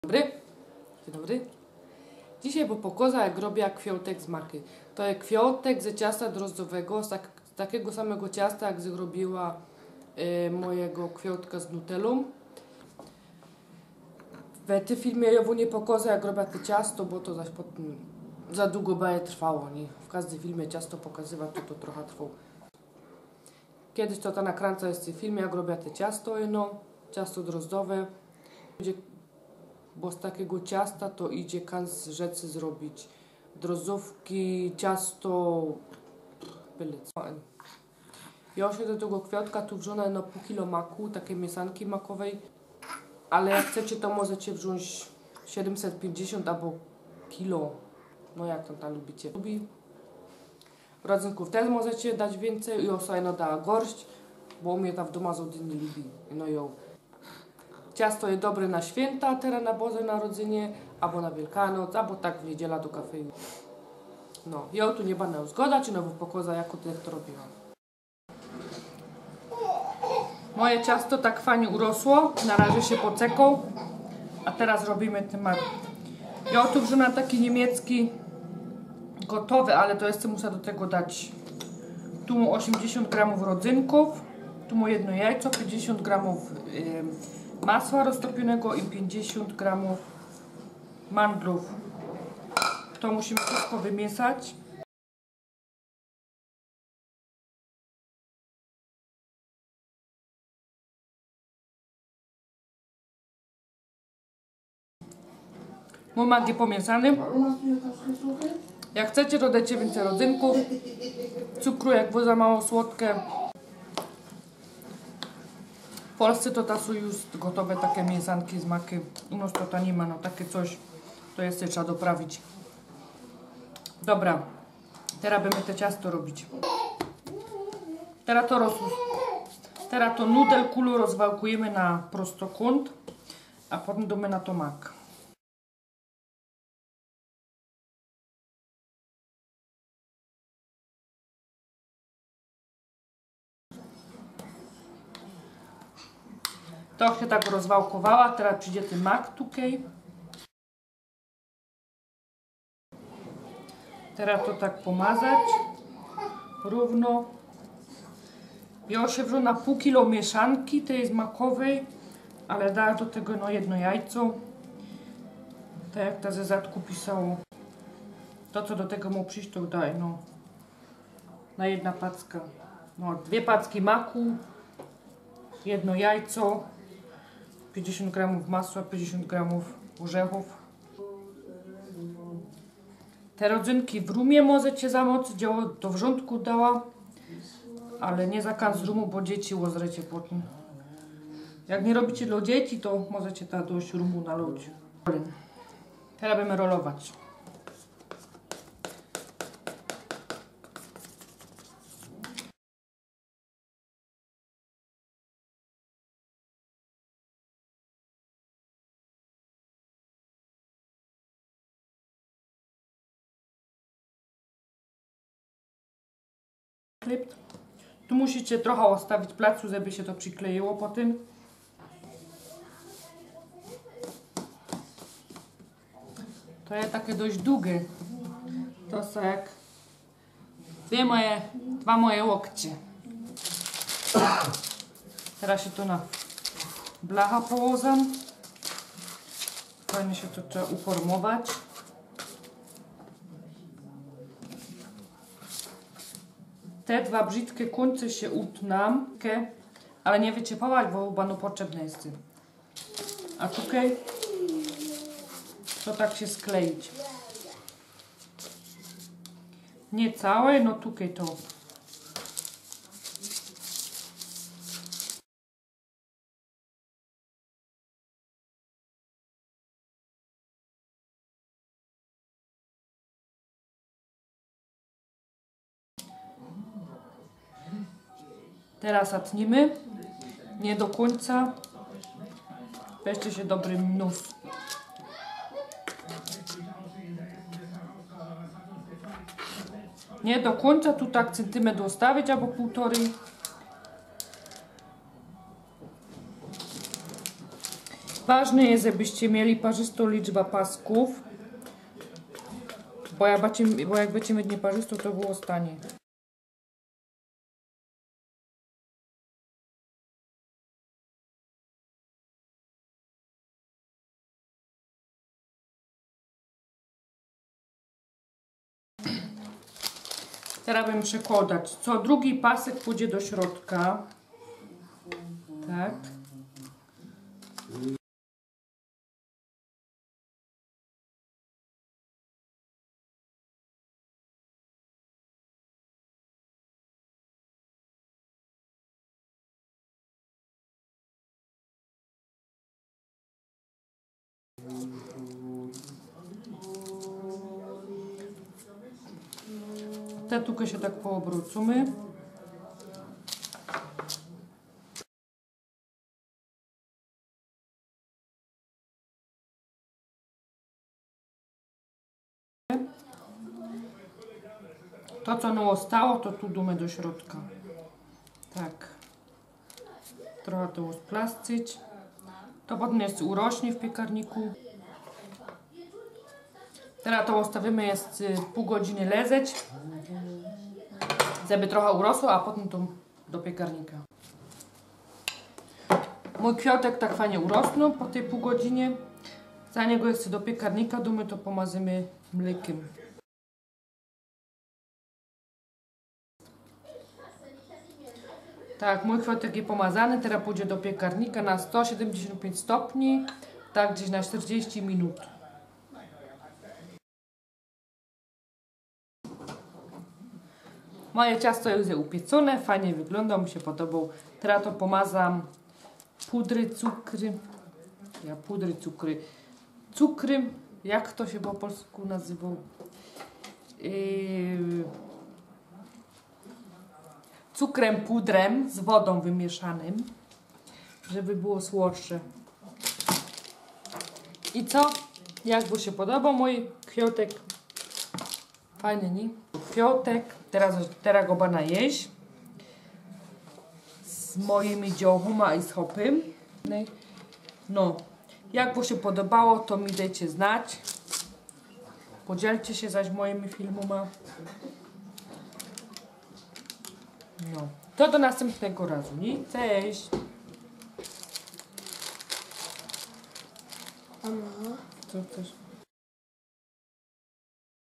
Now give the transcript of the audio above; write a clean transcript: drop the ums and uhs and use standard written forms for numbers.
Dobry. Dzień dobry. Dzisiaj pokażę, jak robię kwiotek z maki. To jest kwiotek ze ciasta drożdżowego, z takiego samego ciasta, jak zrobiła mojego kwiotka z nutellą. W tym filmie ja nie pokażę, jak robię to ciasto, bo to za długo będzie trwało. Nie? W każdym filmie ciasto pokazywać, to trochę trwało. Kiedyś to nakręcę jest w tym filmie, jak robię to ciasto, ciasto drożdżowe. Bo z takiego ciasta to idzie z rzeczy zrobić drożdżówki, ciasto, byle co. Ja się do tego kwiatka tu wrzucę na pół kilo maku, takiej mieszanki makowej, ale jak chcecie, to możecie wziąć 750 albo kilo, no jak tam lubicie. Rodzynków też możecie dać więcej i osajno da gorść, bo u mnie ta w domu nie lubi, no ją. Ciasto jest dobre na święta, teraz na Boże Narodzenie, albo na Wielkanoc, albo tak w niedziela do kafeju. No, ja tu nie będę zgoda, czy nowo pokazać, jak to robiłam. Moje ciasto tak fajnie urosło, na razie się pocekło, a teraz robimy temat. Ja tu wrzucam taki niemiecki gotowy, ale to jeszcze muszę do tego dać. Tu mu 80 gramów rodzynków, tu mu jedno jajco, 50 gramów masła roztopionego i 50 gramów mandlów. To musimy wszystko wymieszać. Mój mandl pomieszany. Jak chcecie, dodajcie więcej rodzynków, cukru, jak było za mało słodkie. W Polsce to są już gotowe takie mieszanki z maki. U nas to nie ma, no takie coś, to jeszcze trzeba doprawić. Dobra, teraz będziemy te ciasto robić. Teraz to nudel kulu rozwałkujemy na prostokąt, a potem damy na to mak. To się tak rozwałkowała, teraz przyjdzie ten mak tutaj. Teraz to tak pomazać równo. Ja się wrzucę na pół kilo mieszanki tej makowej, ale dam do tego no jedno jajco. Tak jak ta ze zadku pisało. To co do tego mu przyjść, to daj no na jedna packa. No 2 packi maku, jedno jajco, 50 gramów masła, 50 gramów orzechów. Te rodzynki w rumie możecie zamoczyć, ja do wrzątku dała, ale nie zakaz z rumu, bo dzieci łozrecie potem. Jak nie robicie dla dzieci, to możecie ta dość rumu nalać. Teraz będziemy rolować. Tu musicie trochę ostawić placu, żeby się to przykleiło po tym. To jest takie dość długie. To są jak dwa moje łokcie. Teraz się to na blacha położam. Fajnie się to trzeba uformować. Te dwa brzydkie końce się utnam, ale nie wyciepawać, bo będą potrzebne jest. A tutaj to tak się skleić. Nie całe, no tutaj to. Teraz atnimy, nie do końca, weźcie się dobry nóż. Nie do końca, tu tak centymetr ustawić albo półtorej. Ważne jest, żebyście mieli parzystą liczbę pasków, bo jak będziecie mieć nieparzystą, to było stanie. Teraz będę przekładać. Co drugi pasek pójdzie do środka. Tak. Te tukę się tak poobrócimy. To co nam zostało, to tu dumy do środka. Tak. Trochę to splascyć. To potem jest urośnie w piekarniku. Teraz to ustawimy jest pół godziny lezeć, żeby trochę urosło, a potem to do piekarnika. Mój kwiatek tak fajnie urosnął po tej pół godzinie. Za niego jest do piekarnika, dumy to pomazimy mlekiem. Tak, mój kwiatek jest pomazany, teraz pójdzie do piekarnika na 175 stopni, tak gdzieś na 40 minut. Moje ciasto jest upieczone, fajnie wygląda, mi się podobał. Teraz to pomazam pudry, cukry. Cukry, jak to się po polsku nazywa? Cukrem, pudrem z wodą wymieszanym, żeby było słodsze. I co? Jak by się podobał mój kwiatek? Fajny, nie? Kwiatek. Teraz go będę jeść z moimi dziołchoma i z hopym. No, jak wam się podobało, to mi dajcie znać. Podzielcie się zaś moimi filmami. No, to do następnego razu, nie? Cześć! Co chcesz?